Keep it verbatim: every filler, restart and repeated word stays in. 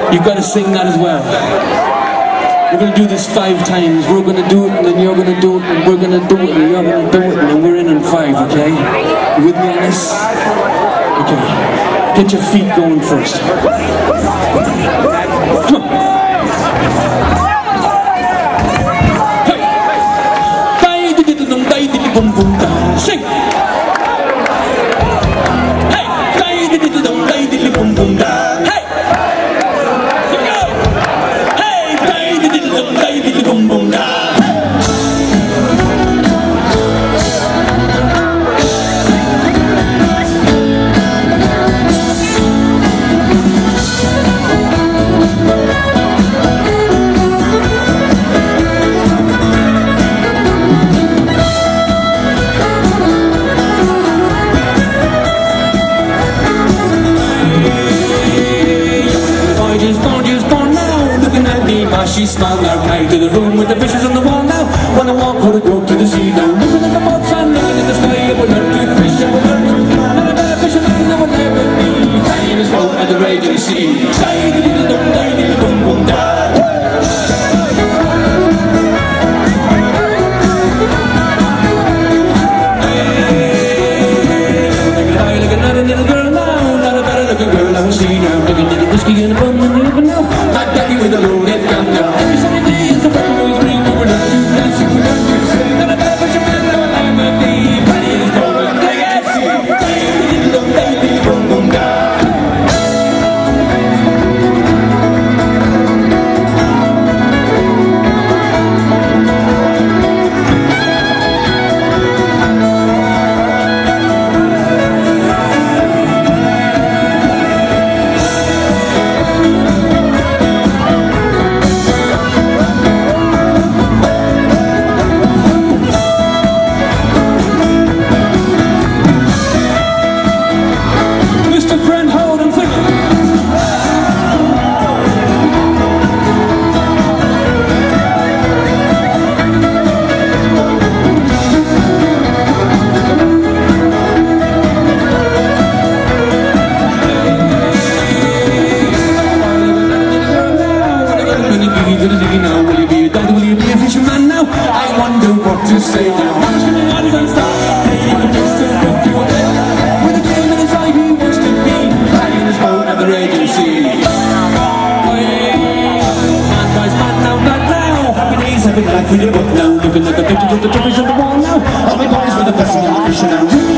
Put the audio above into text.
You've got to sing that as well. We're going to do this five times. We're going to do it, and then you're going to do it, and we're going to do it, and you're going to do it, and then we're in on five, okay? You with me on this? Okay. Get your feet going first. Come on. Sing! Hey! Hey! Here we go! Hey! Boom boom da! She smiled now, came to the room with the fishes on the wall now. Wanna walk or to go to the sea now. Looking at the boats and looking at the sky, I will learn to fish, I will learn to fly. I'm a bad fisherman, I will never be. Playing his boat at the raging sea. Day-diddle-dum, day-diddle-dum-dum-da. Look at another little girl now, not a better looking girl I will see now. Looking at the whiskey and the bum and the river now. My daddy with a loaded gun now. Every Sunday day is a fucking always green. We were not too fancy, we were not too sing. Not a bad fisherman, I will never be. Paddy is going to get sea. Day-diddle-dum, day-diddle-dum-dum-da. To say now, how much can the audience understand? Hey, you can just say what you want. With a game in his eye, he wants to be playing his boat at the raging sea. Man boys, man now, man now. Happy days, happy life with your book now. Looking at the pictures of the trophies on the wall now. All my boys with the best of the fish now.